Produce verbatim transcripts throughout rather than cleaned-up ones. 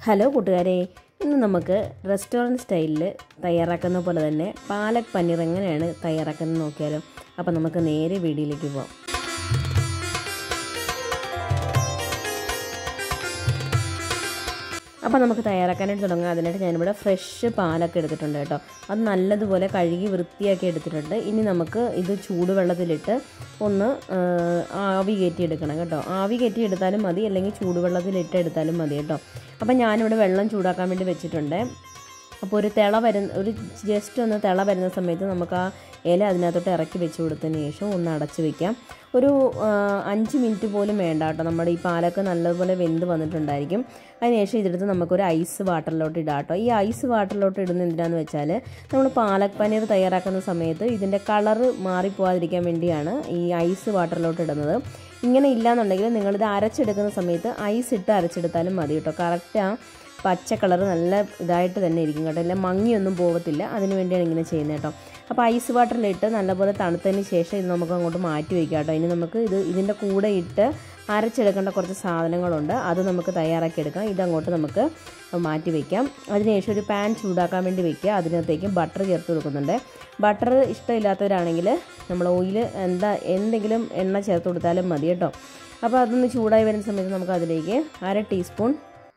Hello കൂട്ടുകാരെ, ഇന്ന് നമുക്ക് റെസ്റ്റോറൻറ്റ് സ്റ്റൈലിൽ തയ്യാറാക്കുന്ന പോലെ തന്നെ പാലക് പനീർ എങ്ങനെയാണ് തയ്യാറാക്കുന്നത് നോക്കിയാലോ. അപ്പോൾ നമുക്ക് നേരെ വീഡിയോയിലേക്ക് പോകാം. അപ്പോൾ നമുക്ക് തയ്യാറാക്കാനായിട്ട് തുടങ്ങാം. അതിനായിട്ട് ഞാനിവിടെ ഫ്രഷ് പാലൊക്കെ എടുത്തിട്ടുണ്ട് കേട്ടോ. അത് നല്ലതുപോലെ കഴുകി വൃത്തിയാക്കി എടുത്തിട്ടുണ്ട്. ഇനി നമുക്ക് ഇത് ചൂടുവെള്ളത്തിലിട്ട് ഒന്ന് ആവി കയറ്റി എടുക്കണം കേട്ടോ. ആവി കയറ്റി എടുത്താലും മതി, അല്ലെങ്കിൽ ചൂടുവെള്ളത്തിലിട്ട് എടുത്താലും മതി കേട്ടോ. അപ്പോൾ ഞാനിവിടെ വെള്ളം ചൂടാക്കാൻ വേണ്ടി വെച്ചിട്ടുണ്ട്. അപ്പോൾ ഒരു തിള വരുന്ന ഒരു ജസ്റ്റ് ഒന്ന് തിള വരുന്ന സമയത്ത് നമുക്ക് ആ ഇല അതിനകത്തോട്ട് ഇറക്കി വെച്ച് കൊടുത്തതിന് ശേഷം ഒന്ന് അടച്ച് വയ്ക്കാം. ഒരു അഞ്ച് മിനിറ്റ് പോലും വേണ്ട കേട്ടോ. നമ്മുടെ ഈ പാലൊക്കെ നല്ലതുപോലെ വെന്ത് വന്നിട്ടുണ്ടായിരിക്കും. അതിനുശേഷം ഇതെടുത്ത് നമുക്കൊരു ഐസ് വാട്ടറിലോട്ട് ഇടാം കേട്ടോ. ഈ ഐസ് വാട്ടറിലോട്ട് ഇടുന്ന എന്തിനാന്ന് വെച്ചാൽ നമ്മൾ പാലക് പനീർ തയ്യാറാക്കുന്ന സമയത്ത് ഇതിൻ്റെ കളറ് മാറിപ്പോകാതിരിക്കാൻ വേണ്ടിയാണ് ഈ ഐസ് വാട്ടറിലോട്ട് ഇടുന്നത്. ഇങ്ങനെ ഇല്ലയെന്നുണ്ടെങ്കിൽ നിങ്ങളിത് അരച്ചെടുക്കുന്ന സമയത്ത് ഐസ് ഇട്ട് അരച്ചെടുത്താലും മതി കേട്ടോ. കറക്റ്റ് ആ പച്ച കളർ നല്ല ഇതായിട്ട് തന്നെ ഇരിക്കും കേട്ടോ. എല്ലാം മങ്ങിയൊന്നും പോകത്തില്ല. അതിന് വേണ്ടിയാണ് ഇങ്ങനെ ചെയ്യുന്നത് കേട്ടോ. അപ്പോൾ ഐസ് വാട്ടറിലിട്ട് നല്ലപോലെ തണുത്തതിന് ശേഷം ഇത് നമുക്ക് അങ്ങോട്ട് മാറ്റി വയ്ക്കാം കേട്ടോ. ഇനി നമുക്ക് ഇത് ഇതിൻ്റെ കൂടെ ഇട്ട് അരച്ചെടുക്കേണ്ട കുറച്ച് സാധനങ്ങളുണ്ട്, അത് നമുക്ക് തയ്യാറാക്കി എടുക്കാം. ഇതങ്ങോട്ട് നമുക്ക് മാറ്റി വയ്ക്കാം. അതിനുശേഷം ഒരു പാൻ ചൂടാക്കാൻ വേണ്ടി വയ്ക്കുക. അതിനകത്തേക്ക് ബട്ടർ ചേർത്ത് കൊടുക്കുന്നുണ്ട്. ബട്ടർ ഇഷ്ടമില്ലാത്തവരാണെങ്കിൽ നമ്മൾ ഓയിൽ എന്താ എന്തെങ്കിലും എണ്ണ ചേർത്ത് കൊടുത്താലും മതി കേട്ടോ. അപ്പോൾ അതൊന്ന് ചൂടായി വരുന്ന സമയത്ത് നമുക്ക് അതിലേക്ക് അര ടീസ്പൂൺ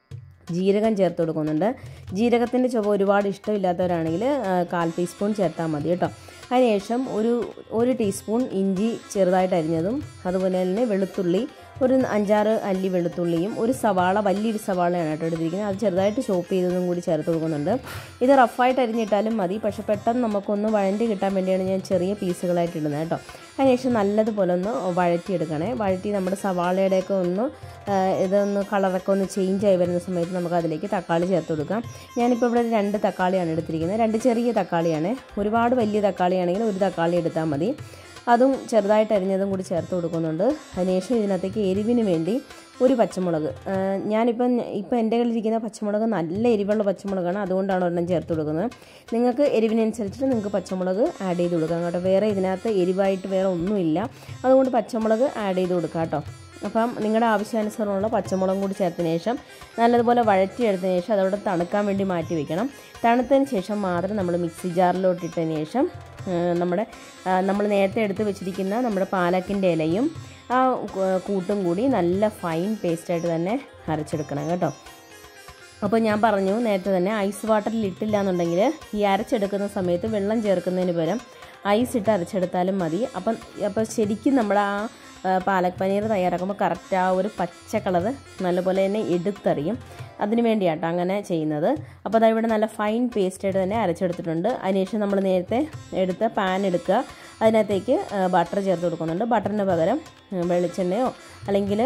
ജീരകം ചേർത്ത് കൊടുക്കുന്നുണ്ട്. ജീരകത്തിൻ്റെ ചുവ ഒരുപാട് ഇഷ്ടമില്ലാത്തവരാണെങ്കിൽ കാൽ ടീസ്പൂൺ ചേർത്താൽ മതി കേട്ടോ. അതിനുശേഷം ഒരു ഒരു ടീസ്പൂൺ ഇഞ്ചി ചെറുതായിട്ട് അരിഞ്ഞതും, അതുപോലെ തന്നെ വെളുത്തുള്ളി ഒരു അഞ്ചാറ് അല്ലി വെളുത്തുള്ളിയും, ഒരു സവാള വലിയൊരു സവാളയാണ് കേട്ടോ എടുത്തിരിക്കുന്നത്. അത് ചെറുതായിട്ട് ചോപ്പ് ചെയ്തതും കൂടി ചേർത്ത് കൊടുക്കുന്നുണ്ട്. ഇത് റഫായിട്ട് അരിഞ്ഞിട്ടാലും മതി, പക്ഷേ പെട്ടെന്ന് നമുക്കൊന്ന് വഴണ്ടി കിട്ടാൻ വേണ്ടിയാണ് ഞാൻ ചെറിയ പീസുകളായിട്ട് ഇടുന്നത് കേട്ടോ. അതിനുശേഷം നല്ലതുപോലെ ഒന്ന് വഴറ്റിയെടുക്കണേ. വഴറ്റി നമ്മുടെ സവാളയുടെയൊക്കെ ഒന്ന് ഇതൊന്ന് കളറൊക്കെ ഒന്ന് ചേഞ്ച് ആയി വരുന്ന സമയത്ത് നമുക്ക് അതിലേക്ക് തക്കാളി ചേർത്ത് കൊടുക്കാം. ഞാനിപ്പോൾ ഇവിടെ രണ്ട് തക്കാളിയാണ് എടുത്തിരിക്കുന്നത്. രണ്ട് ചെറിയ തക്കാളിയാണ്. ഒരുപാട് വലിയ തക്കാളിയാണെങ്കിൽ ഒരു തക്കാളി എടുത്താൽ മതി. അതും ചെറുതായിട്ട് അരിഞ്ഞതും കൂടി ചേർത്ത് കൊടുക്കുന്നുണ്ട്. അതിനുശേഷം ഇതിനകത്തേക്ക് എരിവിന് വേണ്ടി ഒരു പച്ചമുളക്, ഞാനിപ്പം ഇപ്പം എൻ്റെ കയ്യിലിരിക്കുന്ന പച്ചമുളക് നല്ല എരിവുള്ള പച്ചമുളകാണ്, അതുകൊണ്ടാണ് ഒരെണ്ണം ചേർത്ത് കൊടുക്കുന്നത്. നിങ്ങൾക്ക് എരിവിനനുസരിച്ചിട്ട് നിങ്ങൾക്ക് പച്ചമുളക് ആഡ് ചെയ്ത് കൊടുക്കാം കേട്ടോ. വേറെ ഇതിനകത്ത് എരിവായിട്ട് വേറെ ഒന്നുമില്ല, അതുകൊണ്ട് പച്ചമുളക് ആഡ് ചെയ്ത് കൊടുക്കാം കേട്ടോ. അപ്പം നിങ്ങളുടെ ആവശ്യാനുസരണമുള്ള പച്ചമുളകും കൂടി ചേർത്തതിന് ശേഷം നല്ലതുപോലെ വഴറ്റിയെടുത്തതിന് ശേഷം അതവിടെ തണുക്കാൻ വേണ്ടി മാറ്റി വയ്ക്കണം. തണുത്തതിന് ശേഷം മാത്രം നമ്മൾ മിക്സി ജാറിലോട്ട് ഇട്ടതിന് ശേഷം നമ്മുടെ നമ്മൾ നേരത്തെ എടുത്ത് വെച്ചിരിക്കുന്ന നമ്മുടെ പാലക്കിൻ്റെ ഇലയും ആ കൂട്ടും കൂടി നല്ല ഫൈൻ പേസ്റ്റായിട്ട് തന്നെ അരച്ചെടുക്കണം കേട്ടോ. അപ്പോൾ ഞാൻ പറഞ്ഞു നേരത്തെ തന്നെ ഐസ് വാട്ടറിൽ ഇട്ടില്ല എന്നുണ്ടെങ്കിൽ ഈ അരച്ചെടുക്കുന്ന സമയത്ത് വെള്ളം ചേർക്കുന്നതിന് പകരം ഐസ് ഇട്ട് അരച്ചെടുത്താലും മതി. അപ്പം അപ്പോൾ ശരിക്കും നമ്മുടെ ആ പാലക് പനീർ തയ്യാറാക്കുമ്പോൾ കറക്റ്റ് ആ ഒരു പച്ച കളറ് നല്ലപോലെ തന്നെ എടുത്തറിയും. അതിന് വേണ്ടിയാട്ടോ അങ്ങനെ ചെയ്യുന്നത്. അപ്പോൾ അതാ ഇവിടെ നല്ല ഫൈൻ പേസ്റ്റായിട്ട് തന്നെ അരച്ചെടുത്തിട്ടുണ്ട്. അതിനുശേഷം നമ്മൾ നേരത്തെ എടുത്ത് പാൻ എടുക്കുക. അതിനകത്തേക്ക് ബട്ടർ ചേർത്ത് കൊടുക്കുന്നുണ്ട്. ബട്ടറിന് പകരം വെളിച്ചെണ്ണയോ അല്ലെങ്കിൽ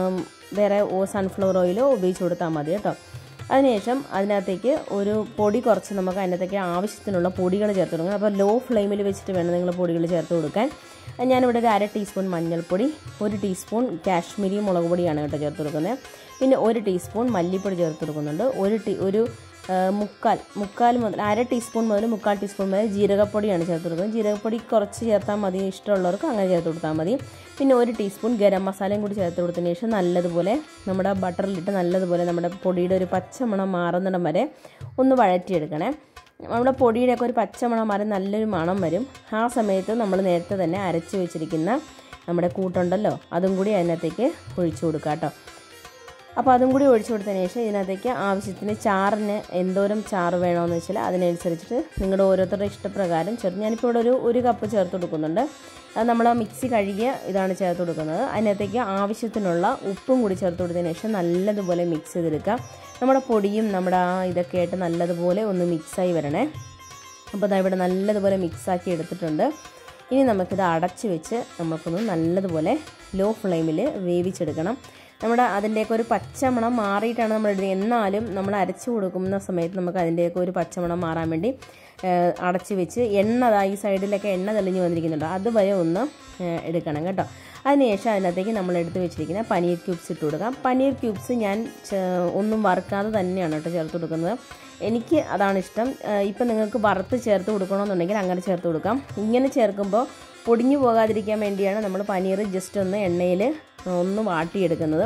വേറെ സൺഫ്ലവർ ഓയിലോ ഉപയോഗിച്ച് കൊടുത്താൽ മതി കേട്ടോ. അതിനുശേഷം അതിനകത്തേക്ക് ഒരു പൊടി കുറച്ച് നമുക്ക് അതിനകത്തേക്ക് ആവശ്യത്തിനുള്ള പൊടികൾ ചേർത്ത് കൊടുക്കണം. അപ്പോൾ ലോ ഫ്ലെയിമിൽ വെച്ചിട്ട് വേണം നിങ്ങൾ പൊടികൾ ചേർത്ത് കൊടുക്കാൻ. ഞാനിവിടെ ഒരു അര ടീസ്പൂൺ മഞ്ഞൾപ്പൊടി, ഒരു ടീസ്പൂൺ കാശ്മീരി മുളക് പൊടിയാണ് കേട്ടോ ചേർത്ത് കൊടുക്കുന്നത്. പിന്നെ ഒരു ടീസ്പൂൺ മല്ലിപ്പൊടി ചേർത്ത് കൊടുക്കുന്നുണ്ട്. ഒരു ടീ ഒരു മുക്കാൽ മുക്കാൽ മുതൽ അര ടീസ്പൂൺ മുതൽ മുക്കാൽ ടീസ്പൂൺ മുതൽ ജീരകപ്പൊടിയാണ് ചേർത്ത് കൊടുക്കുന്നത്. ജീരകപ്പൊടി കുറച്ച് ചേർത്താൽ മതി, ഇഷ്ടമുള്ളവർക്ക് അങ്ങനെ ചേർത്ത് കൊടുത്താൽ മതി. പിന്നെ ഒരു ടീസ്പൂൺ ഗരം മസാലയും കൂടി ചേർത്ത് കൊടുത്തതിന് ശേഷം നല്ലതുപോലെ നമ്മുടെ ബട്ടറിലിട്ട് നല്ലതുപോലെ നമ്മുടെ പൊടിയുടെ ഒരു പച്ചമണം മാറുന്നിടം വരെ ഒന്ന് വഴറ്റിയെടുക്കണേ. നമ്മുടെ പൊടിയുടെയൊക്കെ ഒരു പച്ചമണം മാറി നല്ലൊരു മണം വരും. ആ സമയത്ത് നമ്മൾ നേരത്തെ തന്നെ അരച്ച് വെച്ചിരിക്കുന്ന നമ്മുടെ കൂട്ടുണ്ടല്ലോ, അതും കൂടി അതിനകത്തേക്ക് ഒഴിച്ചു കൊടുക്കാം കേട്ടോ. അപ്പോൾ അതും കൂടി ഒഴിച്ചു കൊടുത്തതിന് ശേഷം ഇതിനകത്തേക്ക് ആവശ്യത്തിന് ചാറിന് എന്തോരം ചാറ് വേണമെന്ന് വെച്ചാൽ അതിനനുസരിച്ചിട്ട് നിങ്ങളുടെ ഓരോരുത്തരുടെ ഇഷ്ടപ്രകാരം ചേർത്ത് ഞാനിപ്പോൾ ഇവിടെ ഒരു ഒരു കപ്പ് ചേർത്ത് കൊടുക്കുന്നുണ്ട്. അത് നമ്മൾ മിക്സി കഴുകിയ ഇതാണ് ചേർത്ത് കൊടുക്കുന്നത്. അതിനകത്തേക്ക് ആവശ്യത്തിനുള്ള ഉപ്പും കൂടി ചേർത്ത് കൊടുത്തതിന് ശേഷം നല്ലതുപോലെ മിക്സ് ചെയ്തെടുക്കുക. നമ്മുടെ പൊടിയും നമ്മുടെ ആ ഇതൊക്കെ ആയിട്ട് നല്ലതുപോലെ ഒന്ന് മിക്സായി വരണേ. അപ്പോൾ അതാ ഇവിടെ നല്ലതുപോലെ മിക്സാക്കി എടുത്തിട്ടുണ്ട്. ഇനി നമുക്കിത് അടച്ച് വെച്ച് നമുക്കൊന്ന് നല്ലതുപോലെ ലോ ഫ്ലെയിമിൽ വേവിച്ചെടുക്കണം. നമ്മുടെ അതിൻ്റെയൊക്കെ ഒരു പച്ചമണം മാറിയിട്ടാണ് നമ്മൾ എടുക്കുന്നത്. എന്നാലും നമ്മൾ അരച്ച് കൊടുക്കുന്ന സമയത്ത് നമുക്ക് അതിൻ്റെയൊക്കെ ഒരു പച്ചമണം മാറാൻ വേണ്ടി അടച്ച് വെച്ച് എണ്ണ ഈ സൈഡിലൊക്കെ എണ്ണ തെളിഞ്ഞ് വന്നിരിക്കുന്നുണ്ട്, അതുവരെ ഒന്ന് എടുക്കണം കേട്ടോ. അതിനുശേഷം അതിനകത്തേക്ക് നമ്മൾ എടുത്ത് വെച്ചിരിക്കുന്ന പനീർ ക്യൂബ്സ് ഇട്ട് കൊടുക്കാം. പനീർ ക്യൂബ്സ് ഞാൻ ഒന്നും വറുക്കാതെ തന്നെയാണ് കേട്ടോ ചേർത്ത് കൊടുക്കുന്നത്. എനിക്ക് അതാണ് ഇഷ്ടം. ഇപ്പം നിങ്ങൾക്ക് വറുത്ത് ചേർത്ത് കൊടുക്കണമെന്നുണ്ടെങ്കിൽ അങ്ങനെ ചേർത്ത് കൊടുക്കാം. ഇങ്ങനെ ചേർക്കുമ്പോൾ പൊടിഞ്ഞു പോകാതിരിക്കാൻ വേണ്ടിയാണ് നമ്മൾ പനീർ ജസ്റ്റ് ഒന്ന് എണ്ണയിൽ ഒന്ന് വാട്ടിയെടുക്കുന്നത്.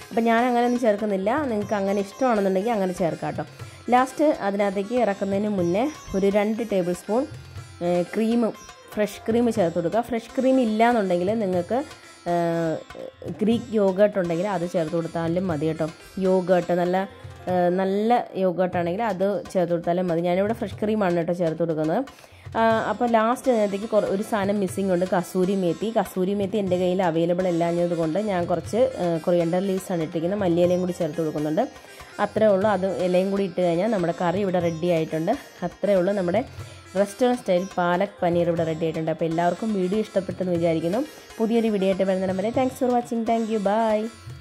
അപ്പോൾ ഞാൻ അങ്ങനെയൊന്നും ചേർക്കുന്നില്ല. നിങ്ങൾക്ക് അങ്ങനെ ഇഷ്ടമാണെന്നുണ്ടെങ്കിൽ അങ്ങനെ ചേർക്കാം കേട്ടോ. ലാസ്റ്റ് അതിനകത്തേക്ക് ഇറക്കുന്നതിന് മുന്നേ ഒരു രണ്ട് tablespoon cream, fresh cream ചേർത്ത് കൊടുക്കുക. ഫ്രഷ് ക്രീം ഇല്ല എന്നുണ്ടെങ്കിൽ നിങ്ങൾക്ക് ഗ്രീക്ക് യോഗേർട്ട് ഉണ്ടെങ്കിൽ അത് ചേർത്ത് കൊടുത്താലും മതി കേട്ടോ. യോഗേർട്ട് നല്ല നല്ല യോഗേർട്ടാണെങ്കിൽ അത് ചേർത്ത് കൊടുത്താലും മതി. ഞാനിവിടെ ഫ്രഷ് ക്രീമാണ് കേട്ടോ ചേർത്ത് കൊടുക്കുന്നത്. അപ്പോൾ ലാസ്റ്റ് അതിനകത്തേക്ക് ഒരു സാധനം മിസ്സിംഗ് ഉണ്ട്, കസൂരി മേത്തി. കസൂരി മേത്തി എൻ്റെ കയ്യിൽ അവൈലബിൾ അല്ലാഞ്ഞത് കൊണ്ട് ഞാൻ കുറച്ച് കൊറിയൻഡർ ലീവ്സാണ് ഇട്ടിരിക്കുന്നത്, മല്ലിയിലയും കൂടി ചേർത്ത് കൊടുക്കുന്നുണ്ട്. അത്രേ ഉള്ളൂ. അത് ഇലയും കൂടി ഇട്ട് കഴിഞ്ഞാൽ നമ്മുടെ കറി ഇവിടെ റെഡി ആയിട്ടുണ്ട്. അത്രേ ഉള്ളൂ, നമ്മുടെ റെസ്റ്റോറൻറ്റ് സ്റ്റൈൽ പാലക് പനീർ ഇവിടെ റെഡി ആയിട്ടുണ്ട്. അപ്പോൾ എല്ലാവർക്കും വീഡിയോ ഇഷ്ടപ്പെട്ടെന്ന് വിചാരിക്കുന്നു. പുതിയൊരു വീഡിയോ ആയിട്ട് വരുന്നിടം വരെ thanks for watching. Thank you. By.